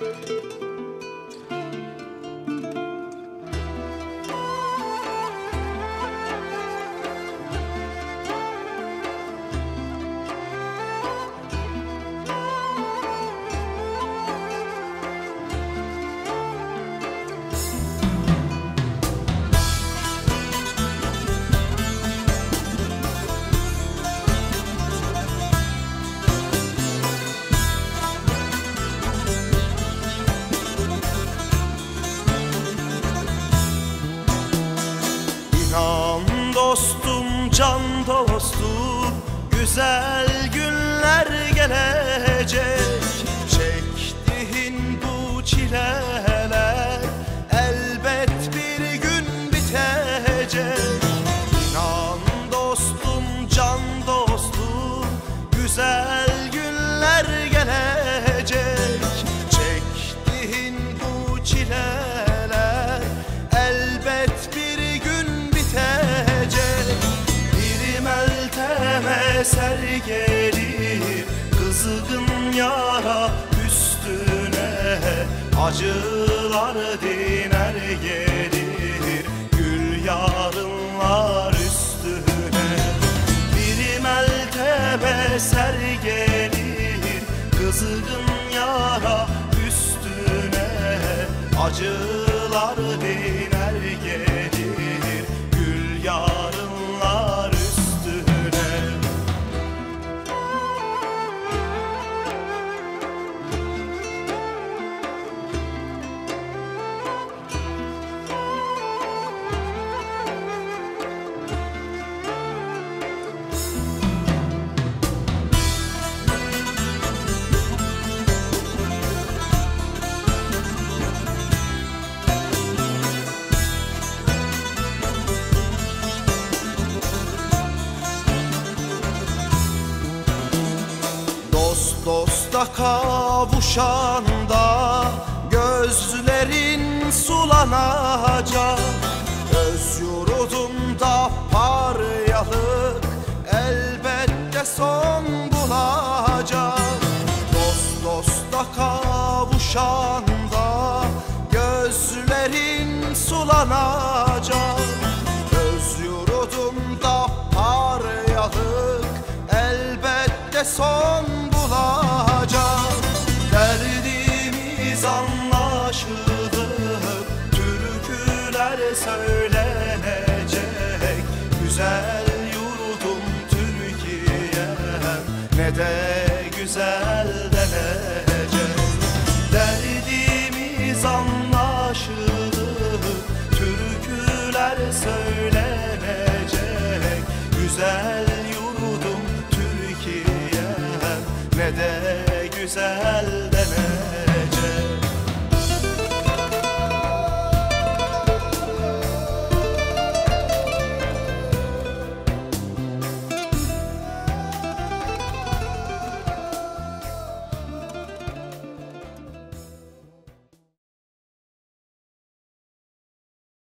Dostum, can dostum, güzel günler gelecek. Çektiğin bu çileler elbet bir gün bitecek. İnan dostum, can dostum, güzel günler gelecek. Çektiğin bu çileler elbet bir gün bitecek. Bir meltem eser gelir kızgın yara üstüne, acılar diner gelir gül yarınlar üstüne. Bir meltem eser gelir kızgın yara üstüne, acılar diner gelir gül yarınlar üstüne. Dosta kavuşanda gözlerin sulanacak. Öz yurdumda paryalık elbette son bulacak. Dosta kavuşanda gözlerin sulanacak. Öz yurdumda paryalık elbette son bulacak. Derdimiz anlaşılıp türküler söylenecek. Güzel yurdum Türkiye'm ne de güzel denecek. Derdimiz anlaşılıp türküler söylenecek. Güzel yurdum Türkiye'm ne de güzel